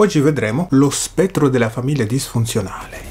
Oggi vedremo lo spettro della famiglia disfunzionale.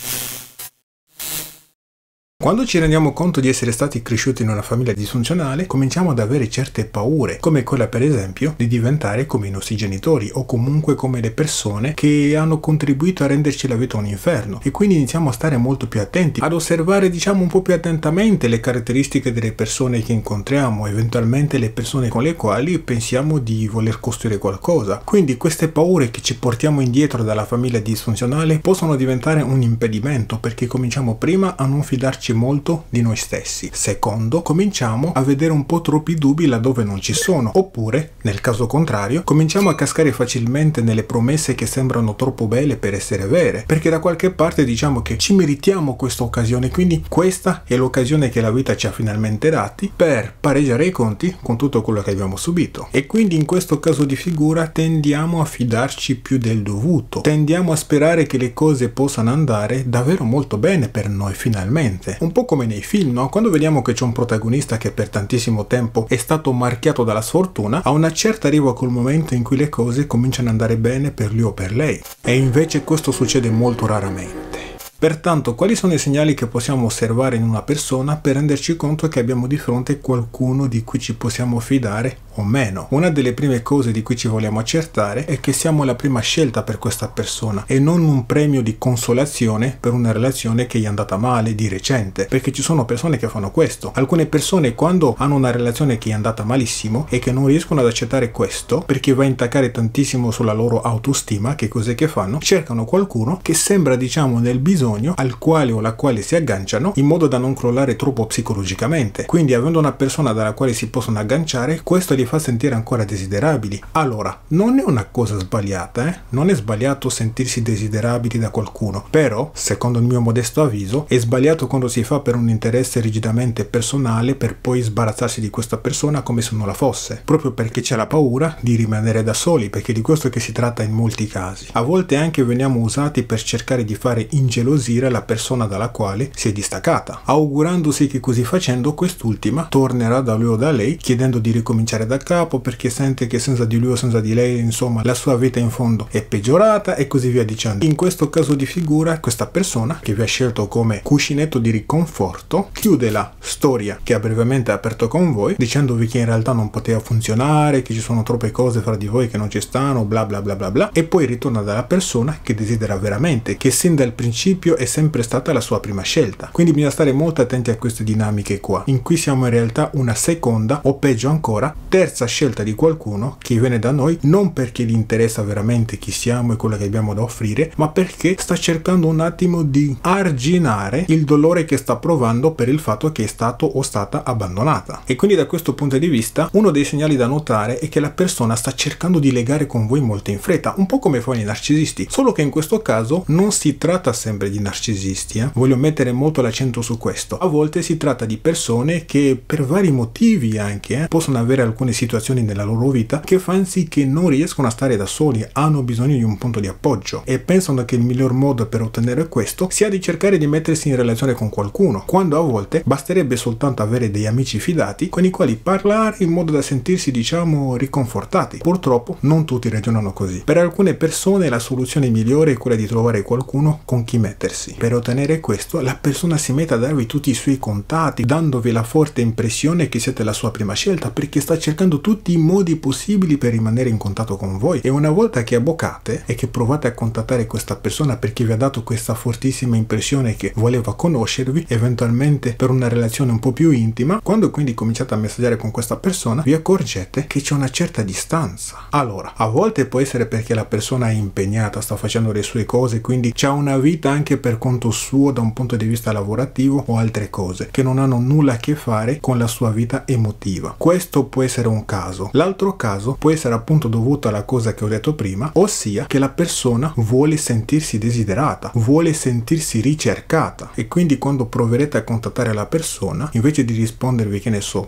Quando ci rendiamo conto di essere stati cresciuti in una famiglia disfunzionale, cominciamo ad avere certe paure, come quella per esempio di diventare come i nostri genitori o comunque come le persone che hanno contribuito a renderci la vita un inferno, e quindi iniziamo a stare molto più attenti, ad osservare un po' più attentamente le caratteristiche delle persone che incontriamo, eventualmente le persone con le quali pensiamo di voler costruire qualcosa. Quindi queste paure che ci portiamo indietro dalla famiglia disfunzionale possono diventare un impedimento, perché cominciamo prima a non fidarci molto di noi stessi. Secondo, cominciamo a vedere un po' troppi dubbi laddove non ci sono, oppure, nel caso contrario, cominciamo a cascare facilmente nelle promesse che sembrano troppo belle per essere vere, perché da qualche parte diciamo che ci meritiamo questa occasione, quindi questa è l'occasione che la vita ci ha finalmente dati per pareggiare i conti con tutto quello che abbiamo subito. E quindi in questo caso di figura tendiamo a fidarci più del dovuto, tendiamo a sperare che le cose possano andare davvero molto bene per noi finalmente. Un po' come nei film, no? Quando vediamo che c'è un protagonista che per tantissimo tempo è stato marchiato dalla sfortuna, a una certa arriva quel momento in cui le cose cominciano ad andare bene per lui o per lei. E invece questo succede molto raramente. Pertanto, quali sono i segnali che possiamo osservare in una persona per renderci conto che abbiamo di fronte qualcuno di cui ci possiamo fidare o meno? Una delle prime cose di cui ci vogliamo accertare è che siamo la prima scelta per questa persona e non un premio di consolazione per una relazione che gli è andata male di recente, perché ci sono persone che fanno questo. Alcune persone, quando hanno una relazione che gli è andata malissimo e che non riescono ad accettare questo perché va a intaccare tantissimo sulla loro autostima, che cos'è che fanno? Cercano qualcuno che sembra nel bisogno al quale o la quale si agganciano, in modo da non crollare troppo psicologicamente. Quindi, avendo una persona dalla quale si possono agganciare, questo li fa sentire ancora desiderabili. Allora, non è una cosa sbagliata, non è sbagliato sentirsi desiderabili da qualcuno, però, secondo il mio modesto avviso, è sbagliato quando si fa per un interesse rigidamente personale per poi sbarazzarsi di questa persona come se non la fosse, proprio perché c'è la paura di rimanere da soli, perché di questo che si tratta in molti casi. A volte anche veniamo usati per cercare di fare ingelosire la persona dalla quale si è distaccata, augurandosi che così facendo quest'ultima tornerà da lui o da lei chiedendo di ricominciare da capo, perché sente che senza di lui o senza di lei, insomma, la sua vita in fondo è peggiorata e così via dicendo. In questo caso di figura, questa persona che vi ha scelto come cuscinetto di riconforto chiude la storia che ha brevemente aperto con voi, dicendovi che in realtà non poteva funzionare, che ci sono troppe cose fra di voi che non ci stanno, bla bla bla bla bla, e poi ritorna dalla persona che desidera veramente, che sin dal principio è sempre stata la sua prima scelta. Quindi bisogna stare molto attenti a queste dinamiche qua, in cui siamo in realtà una seconda o peggio ancora terza scelta di qualcuno che viene da noi non perché gli interessa veramente chi siamo e quello che abbiamo da offrire, ma perché sta cercando un attimo di arginare il dolore che sta provando per il fatto che è stato o stata abbandonata. E quindi da questo punto di vista uno dei segnali da notare è che la persona sta cercando di legare con voi molto in fretta, un po' come fanno i narcisisti, solo che in questo caso non si tratta sempre di narcisisti, voglio mettere molto l'accento su questo. A volte si tratta di persone che per vari motivi anche possono avere alcune situazioni nella loro vita che fanno sì che non riescono a stare da soli, hanno bisogno di un punto di appoggio e pensano che il miglior modo per ottenere questo sia di cercare di mettersi in relazione con qualcuno, quando a volte basterebbe soltanto avere degli amici fidati con i quali parlare in modo da sentirsi riconfortati. Purtroppo non tutti ragionano così. Per alcune persone la soluzione migliore è quella di trovare qualcuno con chi mettersi. Per ottenere questo, la persona si mette a darvi tutti i suoi contatti, dandovi la forte impressione che siete la sua prima scelta, perché sta cercando tutti i modi possibili per rimanere in contatto con voi. E una volta che abboccate e che provate a contattare questa persona perché vi ha dato questa fortissima impressione che voleva conoscervi, eventualmente per una relazione un po' più intima, quando quindi cominciate a messaggiare con questa persona, vi accorgete che c'è una certa distanza. Allora, a volte può essere perché la persona è impegnata, sta facendo le sue cose, quindi c'ha una vita anche per conto suo da un punto di vista lavorativo o altre cose che non hanno nulla a che fare con la sua vita emotiva. Questo può essere un caso. L'altro caso può essere appunto dovuto alla cosa che ho detto prima, ossia che la persona vuole sentirsi desiderata, vuole sentirsi ricercata, e quindi quando proverete a contattare la persona, invece di rispondervi, che ne so, fra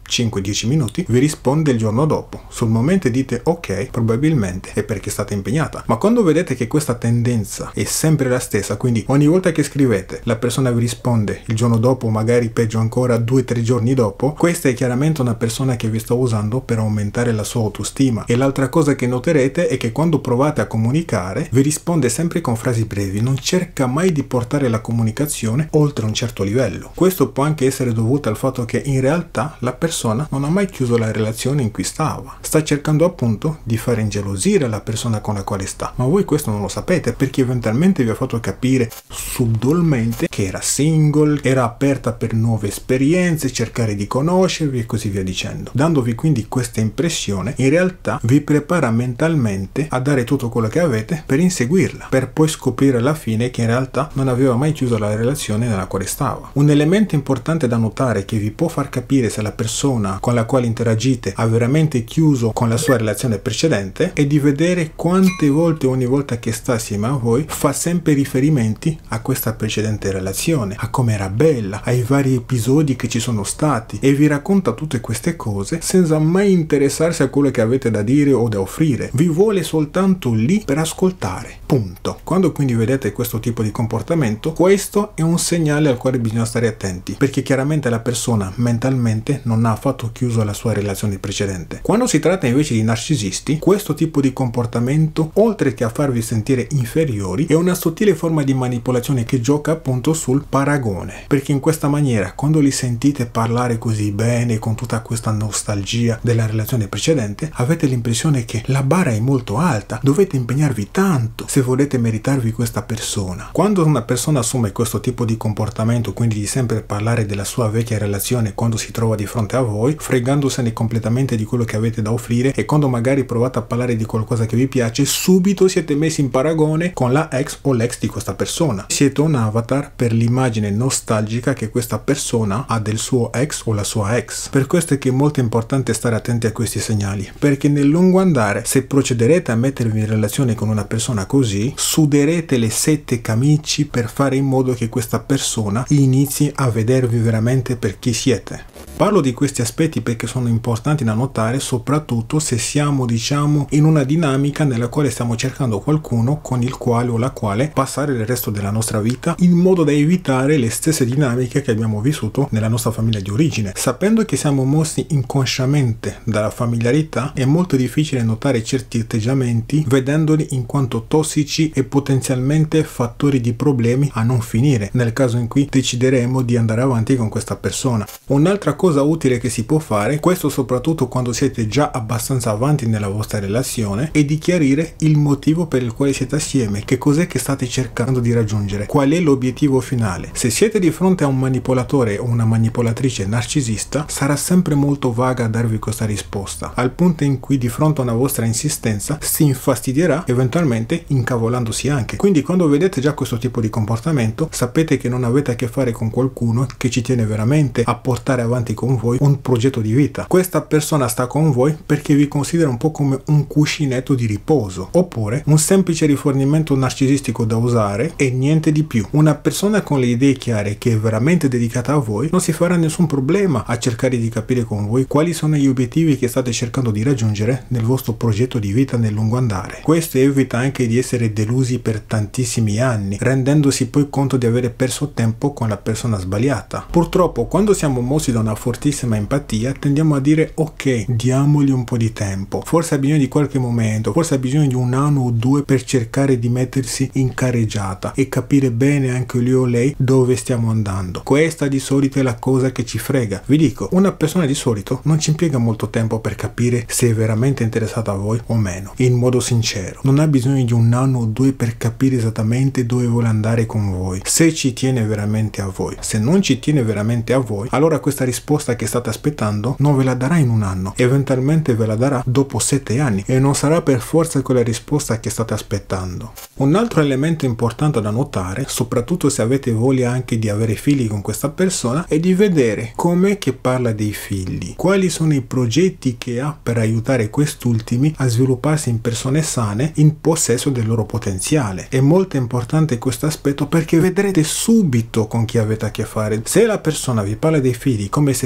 5-10 minuti, vi risponde il giorno dopo. Sul momento dite ok, probabilmente è perché state impegnata. Ma quando vedete che questa tendenza è sempre la stessa, quindi ogni volta che scrivete la persona vi risponde il giorno dopo, magari peggio ancora 2-3 giorni dopo, questa è chiaramente una persona che vi sta usando per aumentare la sua autostima. E l'altra cosa che noterete è che quando provate a comunicare vi risponde sempre con frasi brevi, non cerca mai di portare la comunicazione oltre un certo livello. Questo può anche essere dovuto al fatto che in realtà la persona non ha mai chiuso la relazione in cui stava, sta cercando appunto di fare ingelosire la persona con la quale sta, ma voi questo non lo sapete perché eventualmente vi ha fatto capire subdolmente che era single, era aperta per nuove esperienze, cercare di conoscervi e così via dicendo. Dandovi quindi questa impressione, in realtà vi prepara mentalmente a dare tutto quello che avete per inseguirla, per poi scoprire alla fine che in realtà non aveva mai chiuso la relazione nella quale stava. Un elemento importante da notare che vi può far capire se la persona con la quale interagite ha veramente chiuso con la sua relazione precedente è di vedere quante volte ogni volta che sta assieme a voi fa sempre riferimenti a questa precedente relazione, a come era bella, ai vari episodi che ci sono stati, e vi racconta tutte queste cose senza mai interessarsi a quello che avete da dire o da offrire. Vi vuole soltanto lì per ascoltare, punto. Quando quindi vedete questo tipo di comportamento, questo è un segnale al quale bisogna stare attenti, perché chiaramente la persona mentalmente non ha affatto chiuso la sua relazione precedente. Quando si tratta invece di narcisisti, questo tipo di comportamento, oltre che a farvi sentire inferiori, è una sottile forma di manipolazione che gioca appunto sul paragone, perché in questa maniera quando li sentite parlare così bene, con tutta questa nostalgia della relazione precedente, avete l'impressione che la barra è molto alta, dovete impegnarvi tanto se volete meritarvi questa persona. Quando una persona assume questo tipo di comportamento, quindi di sempre parlare della sua vecchia relazione quando si trova di fronte a voi, fregandosene completamente di quello che avete da offrire, e quando magari provate a parlare di qualcosa che vi piace, subito siete messi in paragone con la ex o l'ex di questa persona. Siete un avatar per l'immagine nostalgica che questa persona ha del suo ex o la sua ex. Per questo è che è molto importante stare attenti a questi segnali, perché nel lungo andare, se procederete a mettervi in relazione con una persona così, suderete le 7 camici per fare in modo che questa persona inizi a vedervi veramente per chi siete. Parlo di questi aspetti perché sono importanti da notare, soprattutto se siamo, diciamo, in una dinamica nella quale stiamo cercando qualcuno con il quale o la quale passare il resto della nostra vita, in modo da evitare le stesse dinamiche che abbiamo vissuto nella nostra famiglia di origine. Sapendo che siamo mossi inconsciamente dalla familiarità, è molto difficile notare certi atteggiamenti vedendoli in quanto tossici e potenzialmente fattori di problemi a non finire, nel caso in cui decideremo di andare avanti con questa persona. Un'altra cosa utile che si può fare, questo soprattutto quando siete già abbastanza avanti nella vostra relazione, è di chiarire il motivo per il quale siete assieme, che cos'è che state cercando di raggiungere, qual è l'obiettivo finale. Se siete di fronte a un manipolatore o una manipolatrice narcisista, sarà sempre molto vaga a darvi questa risposta, al punto in cui di fronte a una vostra insistenza si infastidierà, eventualmente incavolandosi anche. Quindi quando vedete già questo tipo di comportamento, sapete che non avete a che fare con qualcuno che ci tiene veramente a portare avanti con voi un progetto di vita. Questa persona sta con voi perché vi considera un po' come un cuscinetto di riposo, oppure un semplice rifornimento narcisistico da usare e niente di più. Una persona con le idee chiare che è veramente dedicata a voi non si farà nessun problema a cercare di capire con voi quali sono gli obiettivi che state cercando di raggiungere nel vostro progetto di vita nel lungo andare. Questo evita anche di essere delusi per tantissimi anni, rendendosi poi conto di avere perso tempo con la persona sbagliata. Purtroppo quando siamo mossi da una fortissima empatia tendiamo a dire ok, diamogli un po' di tempo, forse ha bisogno di qualche momento, forse ha bisogno di 1 anno o 2 per cercare di mettersi in carreggiata e capire bene anche lui o lei dove stiamo andando. Questa di solito è la cosa che ci frega. Vi dico, una persona di solito non ci impiega molto tempo per capire se è veramente interessata a voi o meno, in modo sincero. Non ha bisogno di 1 anno o 2 per capire esattamente dove vuole andare con voi, se ci tiene veramente a voi. Se non ci tiene veramente a voi, allora questa risposta che state aspettando non ve la darà in 1 anno, eventualmente ve la darà dopo 7 anni e non sarà per forza quella risposta che state aspettando. Un altro elemento importante da notare, soprattutto se avete voglia anche di avere figli con questa persona, è di vedere com'è che parla dei figli, quali sono i progetti che ha per aiutare quest'ultimi a svilupparsi in persone sane in possesso del loro potenziale. È molto importante questo aspetto perché vedrete subito con chi avete a che fare. Se la persona vi parla dei figli come se fossero in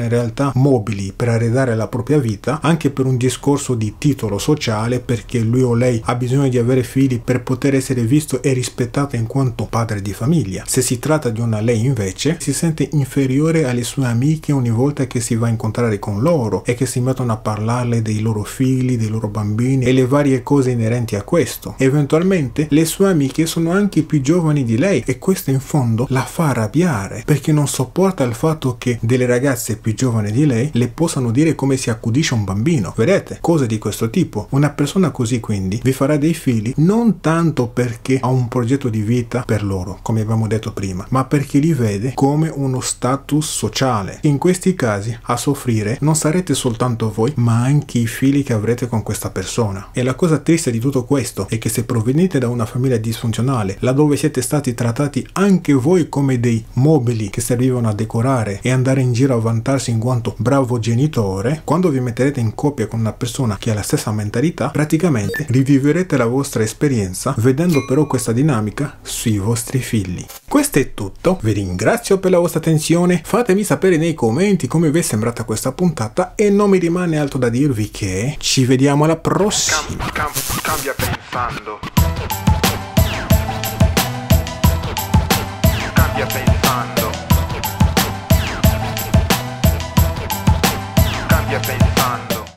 in realtà mobili per arredare la propria vita, anche per un discorso di titolo sociale, perché lui o lei ha bisogno di avere figli per poter essere visto e rispettato in quanto padre di famiglia. Se si tratta di una lei invece, si sente inferiore alle sue amiche ogni volta che si va a incontrare con loro e che si mettono a parlarle dei loro figli, dei loro bambini e le varie cose inerenti a questo. Eventualmente le sue amiche sono anche più giovani di lei e questo in fondo la fa arrabbiare, perché non sopporta il fatto che delle ragazze più giovani di lei le possano dire come si accudisce un bambino. Vedete? Cose di questo tipo. Una persona così quindi vi farà dei figli non tanto perché ha un progetto di vita per loro, come abbiamo detto prima, ma perché li vede come uno status sociale. In questi casi a soffrire non sarete soltanto voi, ma anche i figli che avrete con questa persona. E la cosa triste di tutto questo è che se provenite da una famiglia disfunzionale, laddove siete stati trattati anche voi come dei mobili che servivano a decorare e andare in giro a vantarsi in quanto bravo genitore, quando vi metterete in coppia con una persona che ha la stessa mentalità, praticamente riviverete la vostra esperienza, vedendo però questa dinamica sui vostri figli. Questo è tutto, vi ringrazio per la vostra attenzione, fatemi sapere nei commenti come vi è sembrata questa puntata e non mi rimane altro da dirvi che ci vediamo alla prossima. Cambia pensando.